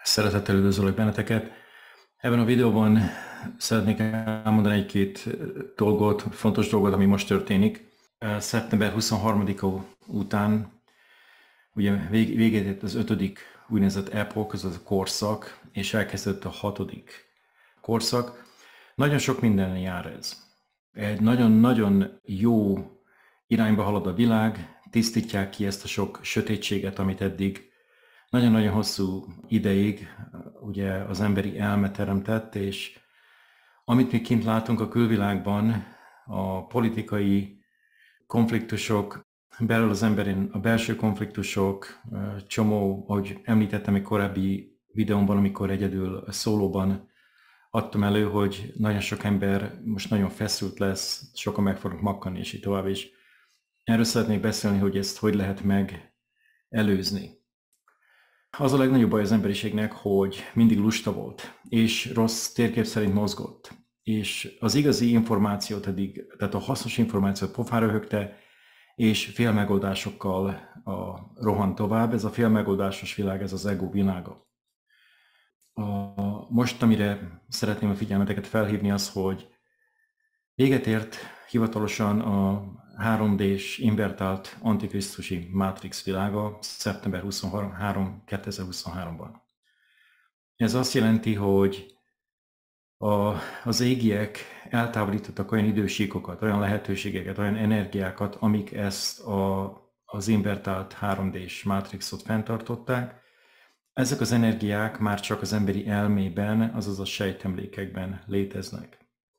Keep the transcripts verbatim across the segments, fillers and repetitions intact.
Szeretettel üdvözlök benneteket. Ebben a videóban szeretnék elmondani egy-két dolgot, fontos dolgot, ami most történik. szeptember huszonharmadika után ugye végét ért az ötödik úgynevezett epok, az a korszak, és elkezdődött a hatodik korszak. Nagyon sok minden jár ez. Egy nagyon-nagyon jó irányba halad a világ, tisztítják ki ezt a sok sötétséget, amit eddig nagyon-nagyon hosszú ideig ugye az emberi elme teremtett, és amit mi kint látunk a külvilágban, a politikai konfliktusok, belül az emberin a belső konfliktusok, csomó, ahogy említettem egy korábbi videómban, amikor egyedül szólóban adtam elő, hogy nagyon sok ember most nagyon feszült lesz, sokan meg fognak makkanni, és így tovább is. Erről szeretnék beszélni, hogy ezt hogy lehet megelőzni. Az a legnagyobb baj az emberiségnek, hogy mindig lusta volt, és rossz térkép szerint mozgott. És az igazi információt eddig, tehát a hasznos információt pofára högte, és félmegoldásokkal a rohan tovább. Ez a félmegoldásos világ, ez az ego világa. A, most, amire szeretném a figyelmeteket felhívni, az, hogy véget ért hivatalosan a három dés invertált antikrisztusi Matrix világa szeptember huszonharmadika kétezer-huszonháromban. Ez azt jelenti, hogy a, az égiek eltávolítottak olyan idősíkokat, olyan lehetőségeket, olyan energiákat, amik ezt a, az invertált három dés Matrixot fenntartották. Ezek az energiák már csak az emberi elmében, azaz a sejtemlékekben léteznek.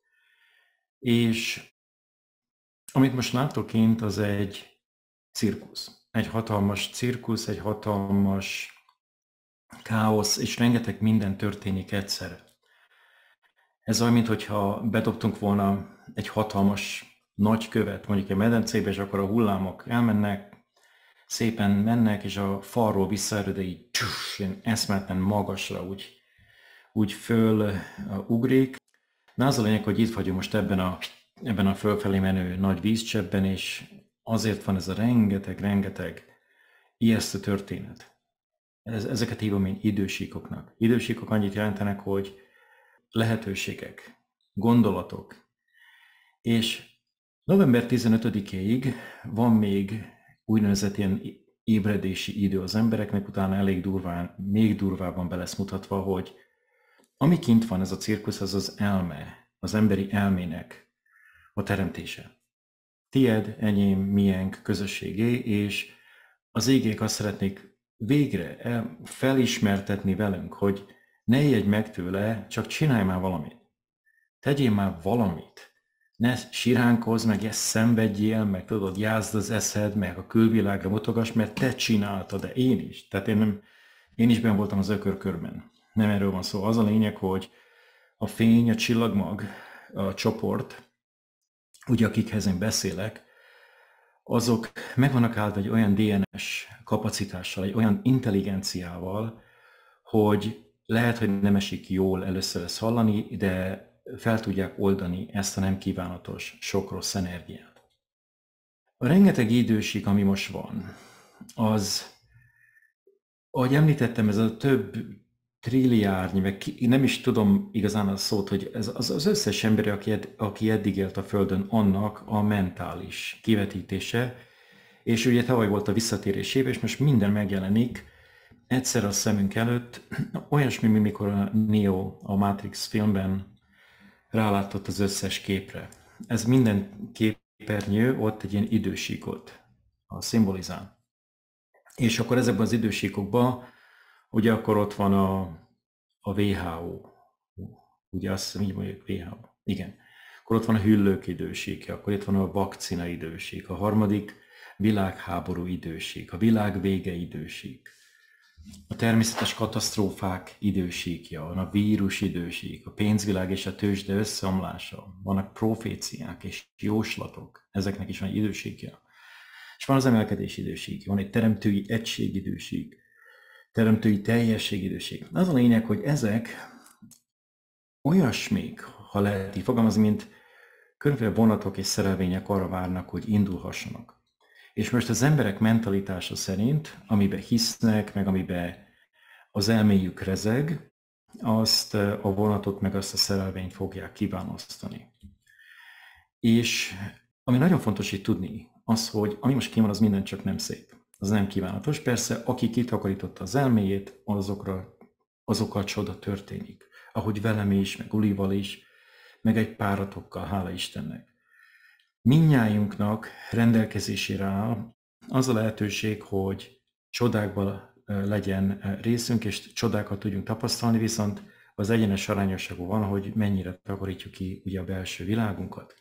És amit most látok kint, az egy cirkusz. Egy hatalmas cirkusz, egy hatalmas káosz, és rengeteg minden történik egyszerre. Ez olyan, mintha bedobtunk volna egy hatalmas nagy követ, mondjuk egy medencébe, és akkor a hullámok elmennek, szépen mennek, és a falról visszaerő, de így csuss, eszméletlen magasra úgy, úgy fölugrik. De az a lényeg, hogy itt vagyunk most ebben a ebben a fölfelé menő nagy vízcseppben, és azért van ez a rengeteg-rengeteg ijesztő történet. Ezeket hívom én idősíkoknak. Idősíkok annyit jelentenek, hogy lehetőségek, gondolatok. És november tizenötödikéig van még úgynevezett ilyen ébredési idő az embereknek, utána elég durván, még durvábban be lesz mutatva, hogy ami kint van, ez a cirkusz, az az elme, az emberi elmének a teremtése. Tied, enyém, miénk, közösségé, és az égék azt szeretnék végre felismertetni velünk, hogy ne ijedj meg tőle, csak csinálj már valamit. Tegyél már valamit. Ne siránkozz, meg ezt szenvedjél, meg tudod, jázd az eszed, meg a külvilágra mutogass, mert te csináltad, de én is. Tehát én, nem, én is benn voltam az ökörkörben. Nem erről van szó. Az a lényeg, hogy a fény, a csillagmag, a csoport, ugye akikhez én beszélek, azok meg vannak áldva egy olyan dé en es kapacitással, egy olyan intelligenciával, hogy lehet, hogy nem esik jól először ezt hallani, de fel tudják oldani ezt a nem kívánatos, sok rossz energiát. A rengeteg időség, ami most van, az, ahogy említettem, ez a több trilliárnyi, meg ki, nem is tudom igazán a szót, hogy ez az, az összes ember, aki, ed, aki eddig élt a Földön, annak a mentális kivetítése, és ugye tavaly volt a visszatérés év, és most minden megjelenik egyszer a szemünk előtt, olyasmi, mikor a Neo a Matrix filmben rálátott az összes képre. Ez minden képernyő ott egy ilyen idősíkot a szimbolizál. És akkor ezekben az idősíkokban ugye akkor ott van a, a vé há ó, ugye azt hiszem így mondjuk vé há ó, igen. Akkor ott van a hüllők idősíke, akkor itt van a vakcina idősík, a harmadik világháború idősík, a világ vége idősík, a természetes katasztrófák idősíkja, van a vírus idősík, a pénzvilág és a tőzsde összeomlása, vannak proféciák és jóslatok, ezeknek is van egy idősíkja. És van az emelkedés idősík, van egy teremtői egység idősík, teremtői teljesség időség. Az a lényeg, hogy ezek olyasmik, ha lehet így fogalmazni, mint különféle vonatok és szerelvények arra várnak, hogy indulhassanak. És most az emberek mentalitása szerint, amiben hisznek, meg amiben az elméjük rezeg, azt a vonatot meg azt a szerelvényt fogják kiválasztani. És ami nagyon fontos itt tudni, az, hogy ami most kim van, az minden csak nem szép. Az nem kívánatos. Persze, aki kitakarította az elméjét, azokra, azokkal csoda történik. Ahogy velem is, meg Ulival is, meg egy páratokkal, hála Istennek. Mindnyájunknak rendelkezésére áll az a lehetőség, hogy csodákban legyen részünk, és csodákat tudjunk tapasztalni, viszont az egyenes arányosságú van, hogy mennyire takarítjuk ki ugye a belső világunkat.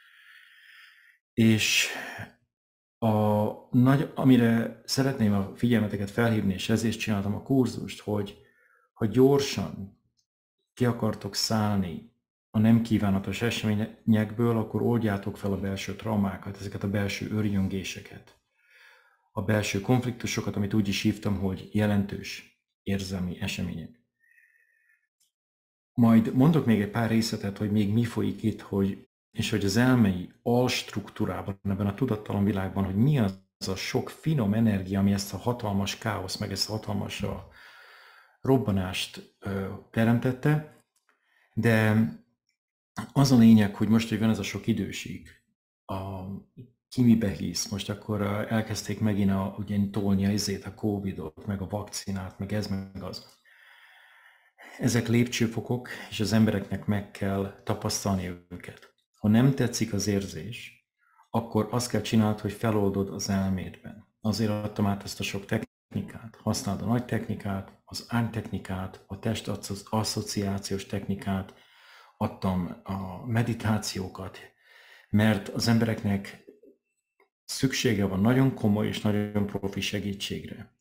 És a nagy, amire szeretném a figyelmeteket felhívni, és ezért csináltam a kurzust, hogy ha gyorsan ki akartok szállni a nem kívánatos eseményekből, akkor oldjátok fel a belső traumákat, ezeket a belső örjöngéseket, a belső konfliktusokat, amit úgy is hívtam, hogy jelentős érzelmi események. Majd mondok még egy pár részletet, hogy még mi folyik itt, hogy, és hogy az elmei alstruktúrában, ebben a tudattalan világban, hogy mi az a sok finom energia, ami ezt a hatalmas káosz, meg ezt a hatalmas a robbanást ö, teremtette, de az a lényeg, hogy most, hogy van ez a sok időség, a, ki mibe hisz, most akkor elkezdték megint a, ugye, tolni a izét, a Covidot, meg a vakcinát, meg ez, meg az. Ezek lépcsőfokok, és az embereknek meg kell tapasztalni őket. Ha nem tetszik az érzés, akkor azt kell csinálni, hogy feloldod az elmédben. Azért adtam át ezt a sok technikát. Használd a nagy technikát, az ártechnikát, a testasszociációs technikát, adtam a meditációkat, mert az embereknek szüksége van nagyon komoly és nagyon profi segítségre.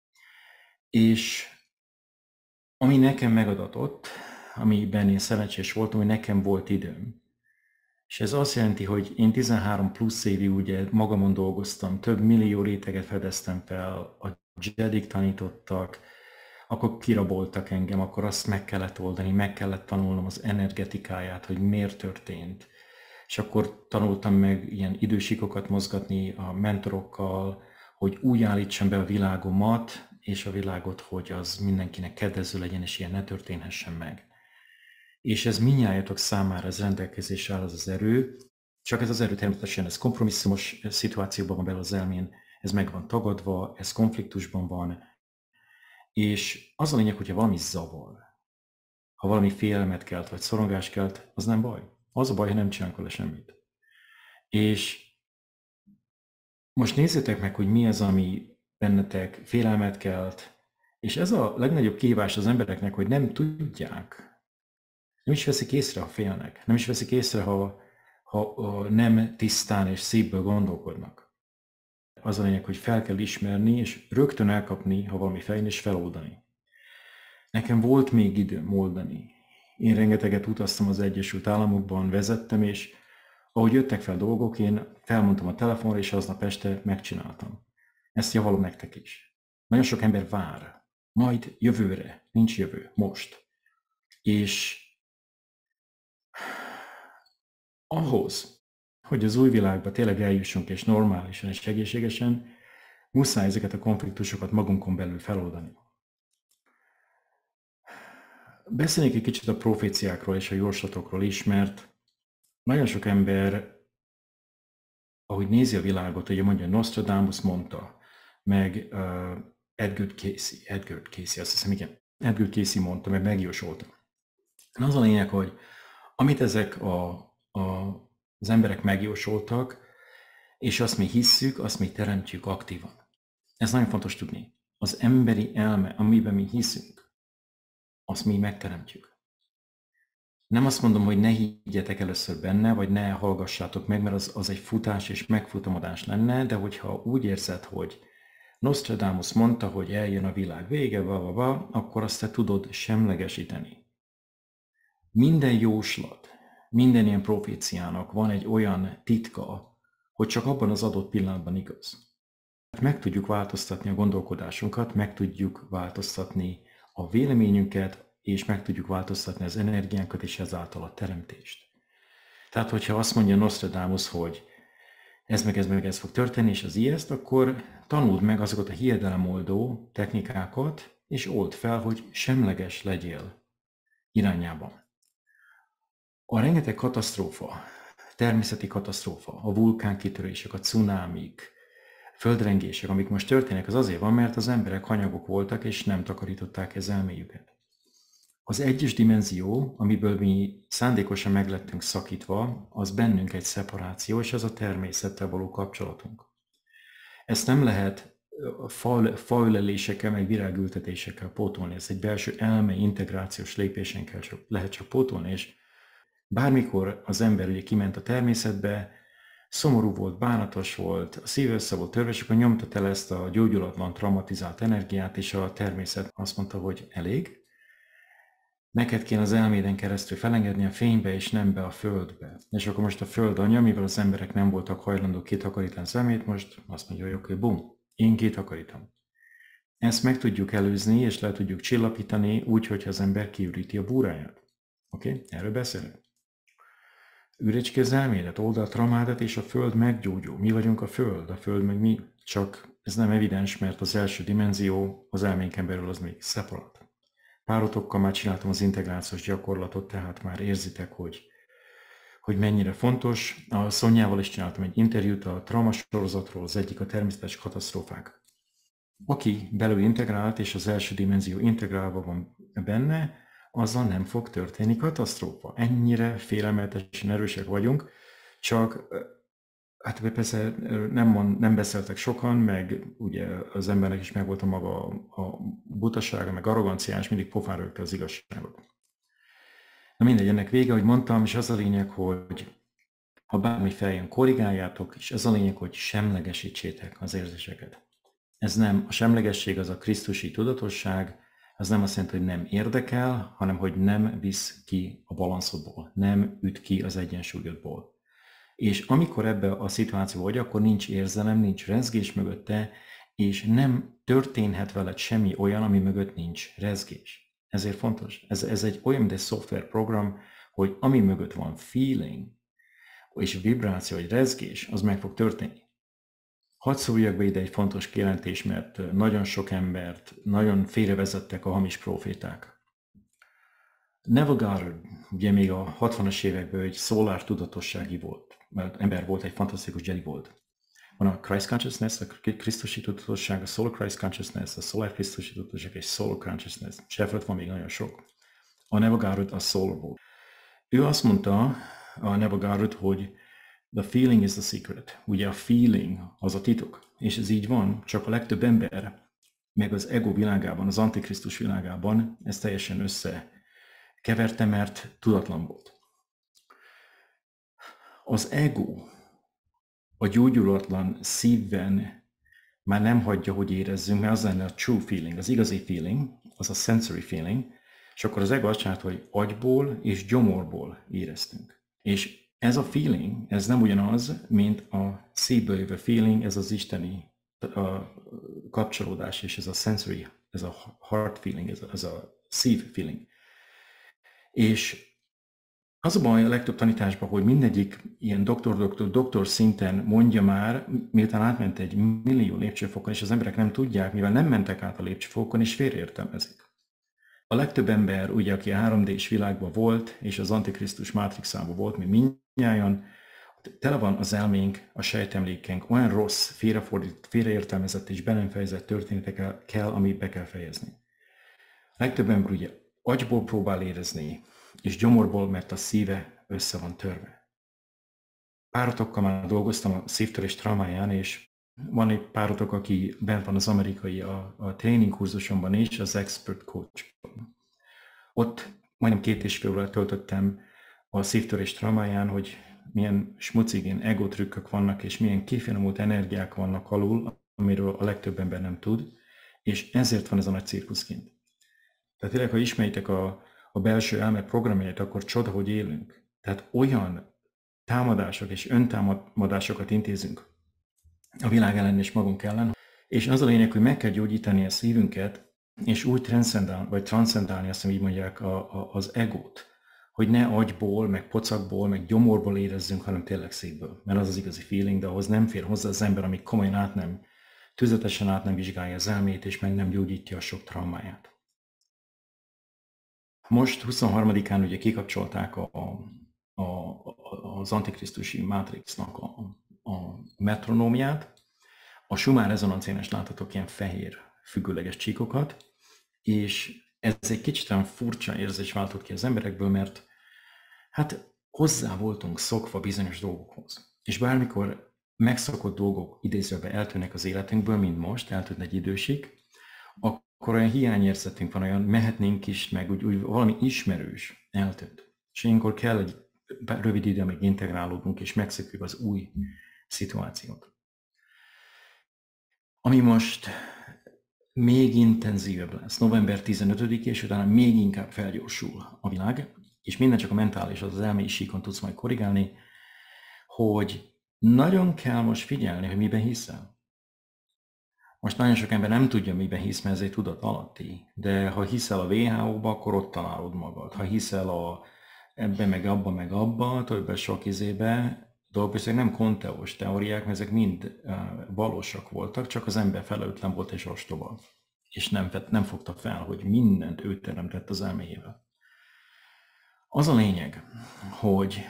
És ami nekem megadatott, amiben én szerencsés voltam, hogy nekem volt időm. És ez azt jelenti, hogy én tizenhárom plusz évig ugye magamon dolgoztam, több millió réteget fedeztem fel, a jedik tanítottak, akkor kiraboltak engem, akkor azt meg kellett oldani, meg kellett tanulnom az energetikáját, hogy miért történt. És akkor tanultam meg ilyen idősíkokat mozgatni a mentorokkal, hogy úgy állítsam be a világomat, és a világot, hogy az mindenkinek kedvező legyen, és ilyen ne történhessen meg. És ez mindnyájatok számára ez rendelkezésre áll az az erő, csak ez az erő természetesen ez kompromisszumos szituációban van belül az elmén, ez meg van tagadva, ez konfliktusban van, és az a lényeg, hogyha valami zavar, ha valami félelmet kelt, vagy szorongás kelt, az nem baj. Az a baj, ha nem csinálunk vele semmit. És most nézzétek meg, hogy mi az, ami bennetek félelmet kelt, és ez a legnagyobb kihívás az embereknek, hogy nem tudják, nem is veszik észre, ha félnek, nem is veszik észre, ha, ha, ha nem tisztán és szépből gondolkodnak. Az a lényeg, hogy fel kell ismerni, és rögtön elkapni, ha valami fején, és feloldani. Nekem volt még időm oldani. Én rengeteget utaztam az Egyesült Államokban, vezettem, és ahogy jöttek fel dolgok, én felmondtam a telefonra, és aznap este megcsináltam. Ezt javalom nektek is. Nagyon sok ember vár. Majd jövőre. Nincs jövő. Most. És ahhoz, hogy az új világba tényleg eljussunk, és normálisan és egészségesen, muszáj ezeket a konfliktusokat magunkon belül feloldani. Beszélnék egy kicsit a proféciákról és a jóslatokról is, mert nagyon sok ember, ahogy nézi a világot, ugye mondja, Nostradamus mondta, meg uh, Edgar Cayce, Edgar Cayce, azt hiszem, igen, Edgar Cayce mondta, meg megjósolta. Az a lényeg, hogy amit ezek a, a, az emberek megjósoltak, és azt mi hisszük, azt mi teremtjük aktívan. Ez nagyon fontos tudni. Az emberi elme, amiben mi hiszünk, azt mi megteremtjük. Nem azt mondom, hogy ne higgyetek először benne, vagy ne hallgassátok meg, mert az, az egy futás és megfutamodás lenne, de hogyha úgy érzed, hogy Nostradamus mondta, hogy eljön a világ vége, va, va, va, akkor azt te tudod semlegesíteni. Minden jóslat, minden ilyen proféciának van egy olyan titka, hogy csak abban az adott pillanatban igaz. Meg tudjuk változtatni a gondolkodásunkat, meg tudjuk változtatni a véleményünket, és meg tudjuk változtatni az energiánkat, és ezáltal a teremtést. Tehát, hogyha azt mondja Nostradamus, hogy ez meg ez meg ez fog történni, és az ijeszt, akkor tanuld meg azokat a hiedelmoldó technikákat, és old fel, hogy semleges legyél irányában. A rengeteg katasztrófa, természeti katasztrófa, a vulkánkitörések, a cunámik, földrengések, amik most történnek, az azért van, mert az emberek hanyagok voltak, és nem takarították ez elméjüket. Az egyes dimenzió, amiből mi szándékosan meglettünk szakítva, az bennünk egy szeparáció, és az a természettel való kapcsolatunk. Ezt nem lehet faülelésekkel, meg virágültetésekkel pótolni, ez egy belső elme integrációs lépésenkkel csak, lehet csak pótolni, és bármikor az ember ugye kiment a természetbe, szomorú volt, bánatos volt, a szíve össze volt törve, és akkor nyomta el ezt a gyógyulatlan, traumatizált energiát, és a természet azt mondta, hogy elég. Neked kéne az elméden keresztül felengedni a fénybe, és nem be a földbe. És akkor most a föld anya, mivel az emberek nem voltak hajlandók kitakarítani az elmét, most azt mondja, hogy oké, okay, bum, én kitakarítom. Ezt meg tudjuk előzni, és le tudjuk csillapítani úgy, hogyha az ember kiüríti a búráját. Oké? Okay? Erről beszélünk. Ürítsd ki az elmédet, old a traumádat, és a föld meggyógyul. Mi vagyunk a föld, a föld meg mi. Csak ez nem evidens, mert az első dimenzió az elménken belül az még szeparat. Párotokkal már csináltam az integrációs gyakorlatot, tehát már érzitek, hogy, hogy mennyire fontos. A Szonyával is csináltam egy interjút a traumasorozatról, az egyik a természetes katasztrófák. Aki belül integrált, és az első dimenzió integrálva van benne, azzal nem fog történni katasztrófa. Ennyire félelmetesen erősek vagyunk, csak hát persze nem, mond, nem beszéltek sokan, meg ugye az embernek is megvolt a maga a butasága, meg arroganciája, és mindig pofán rögte az igazságot. Na mindegy, ennek vége, hogy mondtam, és az a lényeg, hogy ha bármi feljön, korrigáljátok, és ez a lényeg, hogy semlegesítsétek az érzéseket. Ez nem, a semlegesség az a krisztusi tudatosság, az nem azt jelenti, hogy nem érdekel, hanem hogy nem visz ki a balanszodból, nem üt ki az egyensúlyodból. És amikor ebbe a szituációba vagy, akkor nincs érzelem, nincs rezgés mögötte, és nem történhet veled semmi olyan, ami mögött nincs rezgés. Ezért fontos. Ez, ez egy olyan, mint egy szoftverprogram, hogy ami mögött van feeling, és vibráció, vagy rezgés, az meg fog történni. Hadd szóljak be ide egy fontos kijelentés, mert nagyon sok embert nagyon félrevezettek a hamis proféták. Neville Goddard, ugye még a hatvanas években egy szolár tudatossági volt, mert ember volt, egy fantasztikus Jedi volt. Van a Christ Consciousness, a Krisztusi tudatosság, a Solar Christ Consciousness, a Solar Krisztusi tudatosság és Solar Consciousness. Sefelt van még nagyon sok. A Neville Goddard a Solar volt. Ő azt mondta, a Neville Goddard, hogy the feeling is the secret. Ugye a feeling az a titok. És ez így van, csak a legtöbb ember, meg az ego világában, az antikrisztus világában ez teljesen összekeverte, mert tudatlan volt. Az ego a gyógyulatlan szívben már nem hagyja, hogy érezzünk, mert az lenne a true feeling, az igazi feeling, az a sensory feeling, és akkor az ego azt csinált, hogy agyból és gyomorból éreztünk. És ez a feeling, ez nem ugyanaz, mint a szívből jövő feeling, ez az isteni a kapcsolódás, és ez a sensory, ez a heart feeling, ez a, ez a szív feeling. És az a baj a legtöbb tanításban, hogy mindegyik ilyen doktor-doktor, doktor szinten mondja már, miután átment egy millió lépcsőfokon, és az emberek nem tudják, mivel nem mentek át a lépcsőfokon, és félreértelmezik. A legtöbb ember, ugye, aki a három dés világban volt, és az Antikrisztus mátrixában volt, mi mindnyájan, tele van az elménk, a sejtemlékenk, olyan rossz, félrefordított, félreértelmezett és be nem fejezett történetekkel kell, amit be kell fejezni. A legtöbb ember ugye agyból próbál érezni, és gyomorból, mert a szíve össze van törve. Párotokkal már dolgoztam a szívtörés traumáján, és van egy párotok, aki bent van az amerikai a, a tréning kurzusomban is, az Expert Coach. Ott majdnem két és fél órát töltöttem a szívtörés traumáján, hogy milyen smucigén egotrükkök vannak, és milyen kifinomult energiák vannak alul, amiről a legtöbb ember nem tud, és ezért van ez a nagy cirkusz kint. Tehát tényleg, ha ismeritek a, a belső elme programjait, akkor csoda, hogy élünk. Tehát olyan támadások és öntámadásokat intézünk a világ ellen és magunk ellen, és az a lényeg, hogy meg kell gyógyítani a szívünket, és úgy transzcendálni, vagy transzcendálni, azt így mondják, a, a, az egót, hogy ne agyból, meg pocakból, meg gyomorból érezzünk, hanem tényleg szívből. Mert az az igazi feeling, de ahhoz nem fér hozzá az ember, amíg komolyan át nem, tüzetesen át nem vizsgálja az elmét, és meg nem gyógyítja a sok traumáját. Most huszonharmadikán ugye kikapcsolták a, a, az antikrisztusi Matrixnak a, a metronómiát. A Schumann rezonancián is láthatok ilyen fehér, függőleges csíkokat, és ez egy kicsit olyan furcsa érzés váltott ki az emberekből, mert hát hozzá voltunk szokva bizonyos dolgokhoz. És bármikor megszokott dolgok idézőben eltűnnek az életünkből, mint most, eltűnt egy idősig, akkor olyan hiányérzetünk van, olyan mehetnénk is, meg úgy, úgy valami ismerős eltűnt. És ilyenkor kell egy rövid idő, amíg integrálódunk, és megszokjuk az új szituációt. Ami most még intenzívebb lesz, november tizenötödikén, és utána még inkább felgyorsul a világ, és minden csak a mentális, az, az elmei síkon tudsz majd korrigálni, hogy nagyon kell most figyelni, hogy miben hiszel. Most nagyon sok ember nem tudja, miben hisz, mert ez egy tudat alatti, de ha hiszel a vé há ó-ba, akkor ott találod magad. Ha hiszel a, ebbe, meg abba, meg abba, többes sok izébe, dolgok, ezek nem konteós teóriák, mert ezek mind uh, valósak voltak, csak az ember felelőtlen volt és ostoba. És nem, nem fogta fel, hogy mindent ő teremtett az elméjével. Az a lényeg, hogy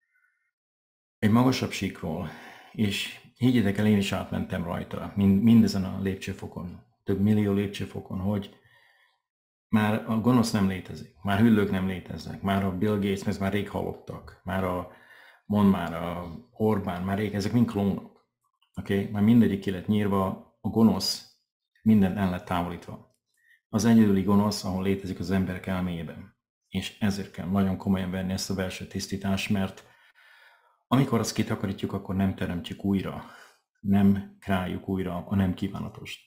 egy magasabb síkról, és higgyétek el, én is átmentem rajta, mind, mindezen a lépcsőfokon, több millió lépcsőfokon, hogy már a gonosz nem létezik, már hüllők nem léteznek, már a Bill Gates, ez már rég halottak, már a, mond már a Orbán, már rég, ezek mind klónok. Okay? Már mindegyik ki lett nyírva, a gonosz mindent el lett távolítva. Az egyedüli gonosz, ahol létezik az emberek elméjében. És ezért kell nagyon komolyan venni ezt a belső tisztítást, mert amikor azt kitakarítjuk, akkor nem teremtjük újra, nem kreáljuk újra a nem kívánatost.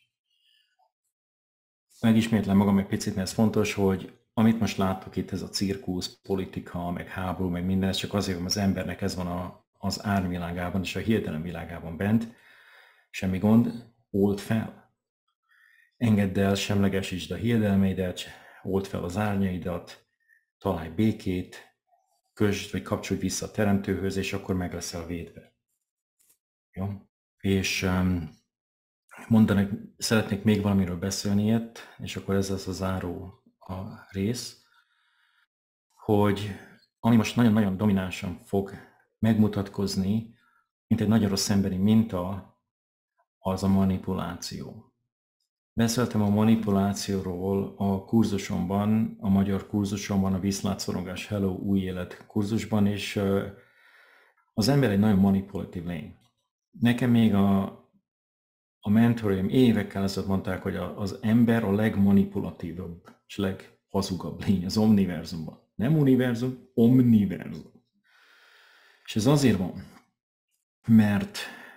Megismétlem magam egy picit, mert ez fontos, hogy amit most láttok itt, ez a cirkusz, politika, meg háború, meg minden, ez csak azért, hogy az embernek ez van a, az árnyvilágában és a hirtelen világában bent. Semmi gond, old fel. Engedd el, semlegesítsd a hiedelmeidet, old fel az árnyaidat, találj békét, kösd vagy kapcsolj vissza a teremtőhöz, és akkor meg leszel védve. Jó? És um, mondanak, szeretnék még valamiről beszélni ilyet, és akkor ez az a záró a rész, hogy ami most nagyon-nagyon dominánsan fog megmutatkozni, mint egy nagyon rossz emberi minta, az a manipuláció. Beszéltem a manipulációról a kurzusomban, a magyar kurzusomban, a Viszlátszorongás Hello új élet kurzusban, és az ember egy nagyon manipulatív lény. Nekem még a, a mentoraim évekkel ezelőtt mondták, hogy a, az ember a legmanipulatívabb és leghazugabb lény az omniverzumban. Nem univerzum, omniverzum. És ez azért van, mert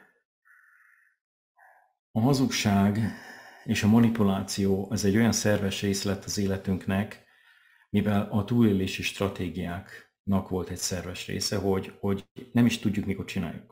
a hazugság és a manipuláció az egy olyan szerves része lett az életünknek, mivel a túlélési stratégiáknak volt egy szerves része, hogy, hogy nem is tudjuk, mikor csináljuk.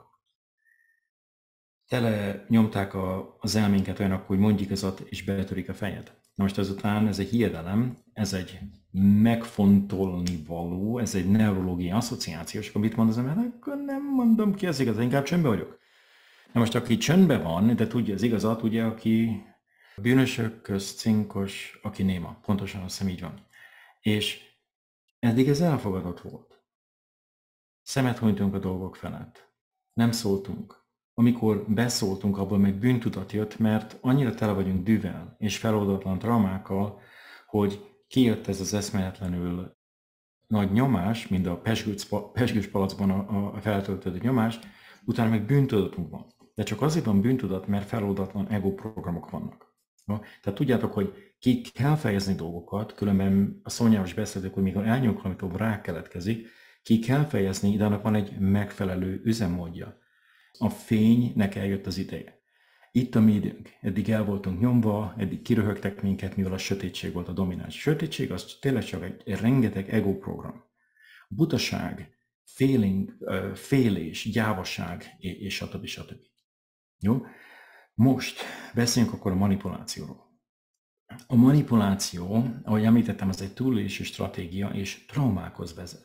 Tele nyomták a, az elménket olyanok, hogy mondj igazat, és betörik a fejed. Na most ezután ez egy hiedelem, ez egy megfontolni való, ez egy neurológiai asszociáció, és akkor mit mond az ember? Akkor nem mondom ki az igazat, inkább csöndben vagyok. Na most aki csöndben van, de tudja az igazat, ugye, aki bűnösök közt cinkos, aki néma. Pontosan azt hiszem így van. És eddig ez elfogadott volt. Szemet hunytunk a dolgok felett. Nem szóltunk. Amikor beszóltunk, abból meg bűntudat jött, mert annyira tele vagyunk dühvel és feloldatlan traumákkal, hogy kijött ez az eszméletlenül nagy nyomás, mint a pezsgős palacban a, a feltöltődő nyomás, utána meg bűntudatunk van. De csak azért van bűntudat, mert feloldatlan ego programok vannak. No? Tehát tudjátok, hogy ki kell fejezni dolgokat, különben a Szonyával is beszéltük, hogy mikor elnyomunk valamit, rá keletkezik, ki kell fejezni, de annak van egy megfelelő üzemmódja. A fénynek eljött az ideje. Itt a mi időnk. Eddig el voltunk nyomva, eddig kiröhögtek minket, mivel a sötétség volt a domináns. A sötétség az tényleg csak egy, egy rengeteg ego program. Butaság, féling, félés, gyávaság, és stb. stb. Jó? Most beszéljünk akkor a manipulációról. A manipuláció, ahogy említettem, az egy túlélési stratégia, és traumákhoz vezet.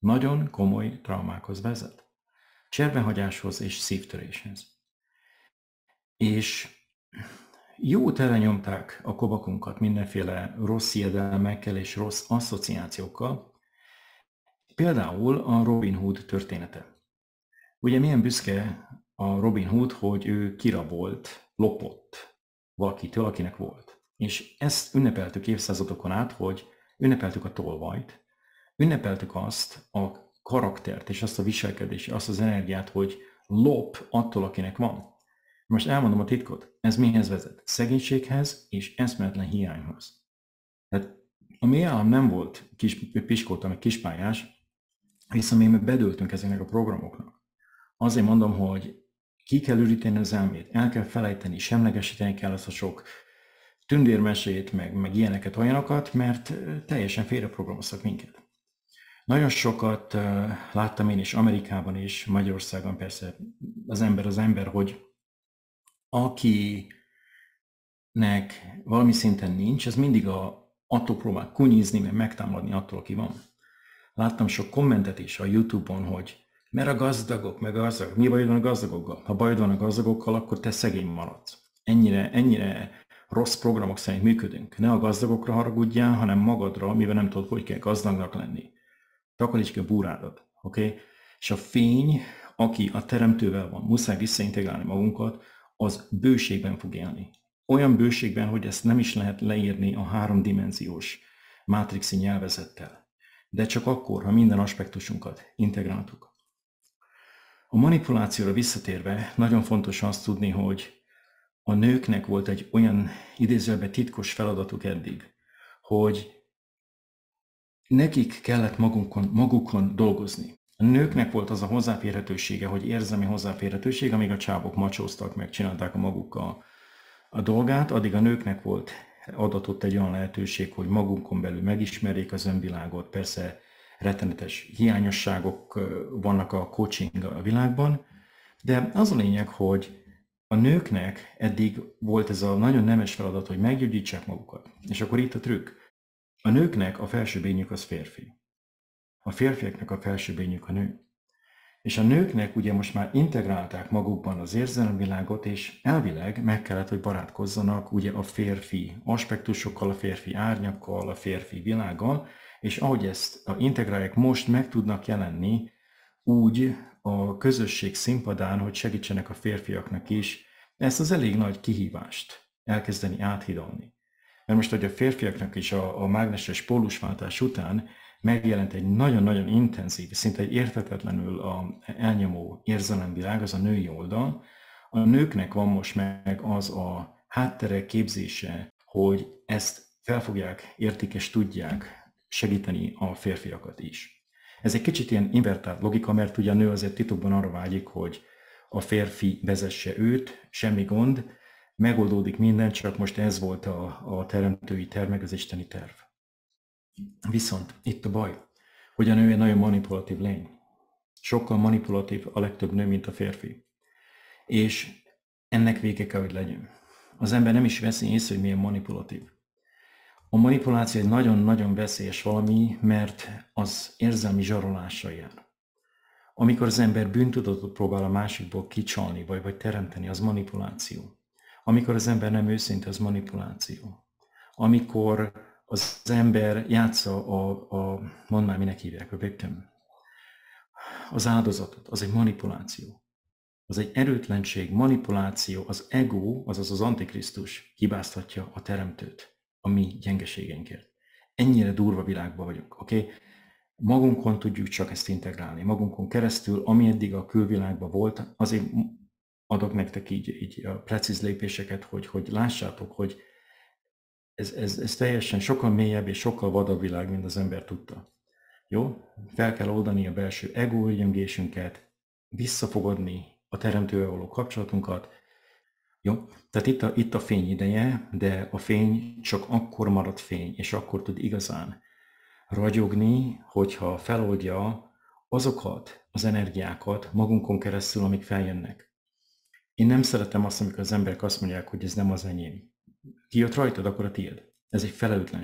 nagyon komoly traumákhoz vezet. Cserbenhagyáshoz és szívtöréshez. És jó telenyomták a kovakunkat mindenféle rossz hiedelmekkel és rossz asszociációkkal. Például a Robin Hood története. Ugye milyen büszke a Robin Hood, hogy ő kirabolt, lopott valakitől, akinek volt. És ezt ünnepeltük évszázadokon át, hogy ünnepeltük a tolvajt, ünnepeltük azt a karaktert és azt a viselkedést, azt az energiát, hogy lop attól, akinek van. Most elmondom a titkot. Ez mihez vezet? Szegénységhez és eszméletlen hiányhoz. Tehát a mi állam nem volt kis, piskolta, meg kispályás, hiszen mi bedőltünk ezeknek a programoknak. Azért mondom, hogy ki kell üríteni az elmét, el kell felejteni, semlegesíteni kell azt a sok tündérmesét, meg, meg ilyeneket, olyanokat, mert teljesen félreprogramoztak minket. Nagyon sokat uh, láttam én is Amerikában és Magyarországon, persze az ember az ember, hogy akinek valami szinten nincs, ez mindig a, attól próbál kunyizni, meg megtámadni attól, aki van. Láttam sok kommentet is a YouTube-on, hogy mert a gazdagok, meg a gazdagok, mi bajod van a gazdagokkal? Ha bajod van a gazdagokkal, akkor te szegény maradsz. Ennyire, ennyire rossz programok szerint működünk. Ne a gazdagokra haragudjál, hanem magadra, mivel nem tudod, hogy kell gazdagnak lenni. Takaríts ki a búrádat, oké? Okay? És a fény, aki a teremtővel van, muszáj visszaintegrálni magunkat, az bőségben fog élni. Olyan bőségben, hogy ezt nem is lehet leírni a háromdimenziós mátrixi nyelvezettel. De csak akkor, ha minden aspektusunkat integráltuk. A manipulációra visszatérve nagyon fontos azt tudni, hogy a nőknek volt egy olyan idézőjelben titkos feladatuk eddig, hogy nekik kellett magunkon, magukon dolgozni. A nőknek volt az a hozzáférhetősége, hogy érzelmi hozzáférhetőség, amíg a csábok macsóztak, meg csinálták a magukkal a dolgát, addig a nőknek volt adatott egy olyan lehetőség, hogy magunkon belül megismerjék az önvilágot. Persze rettenetes hiányosságok vannak a coaching a világban, de az a lényeg, hogy a nőknek eddig volt ez a nagyon nemes feladat, hogy meggyógyítsák magukat. És akkor itt a trükk. A nőknek a felső bényük az férfi. A férfiaknak a felső bényük a nő. És a nőknek ugye most már integrálták magukban az érzelemvilágot, és elvileg meg kellett, hogy barátkozzanak ugye a férfi aspektusokkal, a férfi árnyakkal, a férfi világgal, és ahogy ezt integrálják, most meg tudnak jelenni úgy a közösség színpadán, hogy segítsenek a férfiaknak is ezt az elég nagy kihívást elkezdeni áthidalni. Mert most, hogy a férfiaknak is a, a mágneses pólusváltás után megjelent egy nagyon-nagyon intenzív, szinte egy érthetetlenül a elnyomó érzelemvilág, az a női oldal, a nőknek van most meg az a háttere képzése, hogy ezt felfogják, értik és tudják segíteni a férfiakat is. Ez egy kicsit ilyen invertált logika, mert ugye a nő azért titokban arra vágyik, hogy a férfi vezesse őt, semmi gond, megoldódik minden, csak most ez volt a, a teremtői terv, meg az isteni terv. Viszont itt a baj, hogy a nő egy nagyon manipulatív lény. Sokkal manipulatív a legtöbb nő, mint a férfi. És ennek vége kell, hogy legyen. Az ember nem is veszi észre, hogy milyen manipulatív. A manipuláció egy nagyon-nagyon veszélyes valami, mert az érzelmi zsarolással jár. Amikor az ember bűntudatot próbál a másikból kicsalni, vagy, vagy teremteni, az manipuláció. Amikor az ember nem őszinte, az manipuláció. Amikor az ember játsza a, a mondd már, minek hívják, a victim, az áldozatot, az egy manipuláció. Az egy erőtlenség, manipuláció, az ego, azaz az antikrisztus hibáztatja a teremtőt, a mi gyengeségeinkért. Ennyire durva világban vagyunk, oké? Okay? Magunkon tudjuk csak ezt integrálni, magunkon keresztül, ami eddig a külvilágban volt, azért adok nektek így, így a precíz lépéseket, hogy, hogy lássátok, hogy ez, ez, ez teljesen sokkal mélyebb és sokkal vadabb világ, mint az ember tudta. Jó? Fel kell oldani a belső ego-ügyengésünket, visszafogadni a teremtővel való kapcsolatunkat. Jó? Tehát itt a, itt a fény ideje, de a fény csak akkor marad fény, és akkor tud igazán ragyogni, hogyha feloldja azokat az energiákat magunkon keresztül, amik feljönnek. Én nem szeretem azt, amikor az emberek azt mondják, hogy ez nem az enyém. Ki jött rajtad, akkor a tiéd. Ez egy felelőtlenség.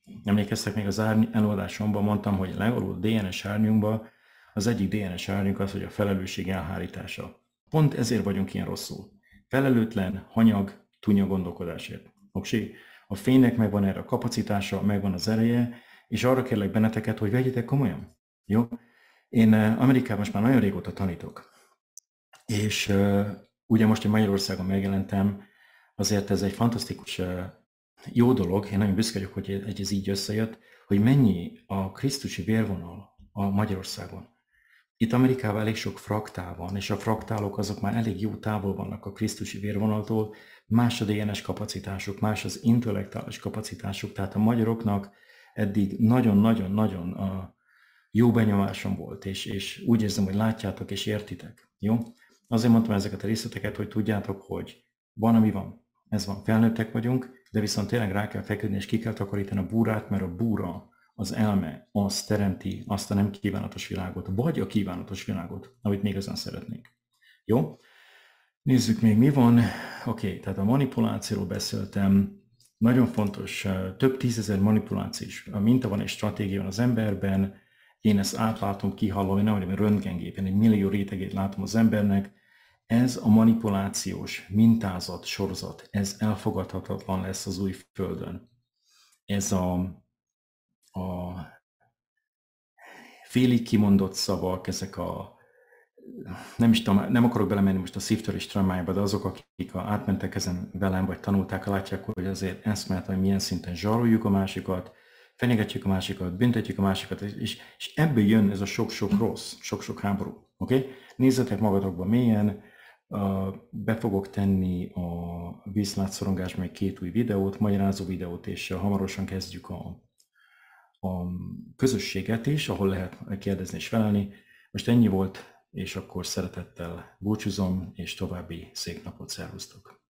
Emlékeztek, még az előadásomban mondtam, hogy legalább dé en es árnyunkban az egyik dé en es árnyunk az, hogy a felelősség elhárítása. Pont ezért vagyunk ilyen rosszul. Felelőtlen, hanyag, tunya gondolkodásért. Oké? A fénynek megvan erre a kapacitása, megvan az ereje, és arra kérlek benneteket, hogy vegyetek komolyan. Jó? Én Amerikában most már nagyon régóta tanítok. És uh, ugye most, hogy Magyarországon megjelentem, azért ez egy fantasztikus uh, jó dolog, én nagyon büszke vagyok, hogy ez így összejött, hogy mennyi a krisztusi vérvonal a Magyarországon. Itt Amerikában elég sok fraktál van, és a fraktálok azok már elég jó távol vannak a krisztusi vérvonaltól, más a dé en es kapacitásuk, más az intellektuális kapacitásuk, tehát a magyaroknak eddig nagyon-nagyon-nagyon a jó benyomásom volt, és, és úgy érzem, hogy látjátok és értitek. Jó? Azért mondtam ezeket a részleteket, hogy tudjátok, hogy van, ami van. Ez van, felnőttek vagyunk, de viszont tényleg rá kell feküdni, és ki kell takarítani a búrát, mert a búra, az elme, az teremti azt a nem kívánatos világot, vagy a kívánatos világot, amit még ezen szeretnénk. Jó? Nézzük még, mi van. Oké, okay, tehát a manipulációról beszéltem. Nagyon fontos, több tízezer manipulációs minta van és stratégia van az emberben. Én ezt átlátom, kihallom, én nem vagyok egy röntgengépen, egy millió rétegét látom az embernek. Ez a manipulációs mintázat, sorozat, ez elfogadhatatlan lesz az új földön. Ez a, a félig kimondott szavak, ezek a, nem is tudom, nem akarok belemenni most a szívtörés és traumájába, de azok, akik átmentek ezen velem, vagy tanulták, látják, hogy azért eszmélet, hogy milyen szinten zsaroljuk a másikat, fenyegetjük a másikat, büntetjük a másikat, és, és ebből jön ez a sok-sok rossz, sok-sok háború. Okay? Nézzetek magatokba mélyen, be fogok tenni a vízlátszorongás még két új videót, magyarázó videót, és hamarosan kezdjük a, a közösséget is, ahol lehet kérdezni és felelni. Most ennyi volt, és akkor szeretettel búcsúzom, és további szép napot, szervusztok!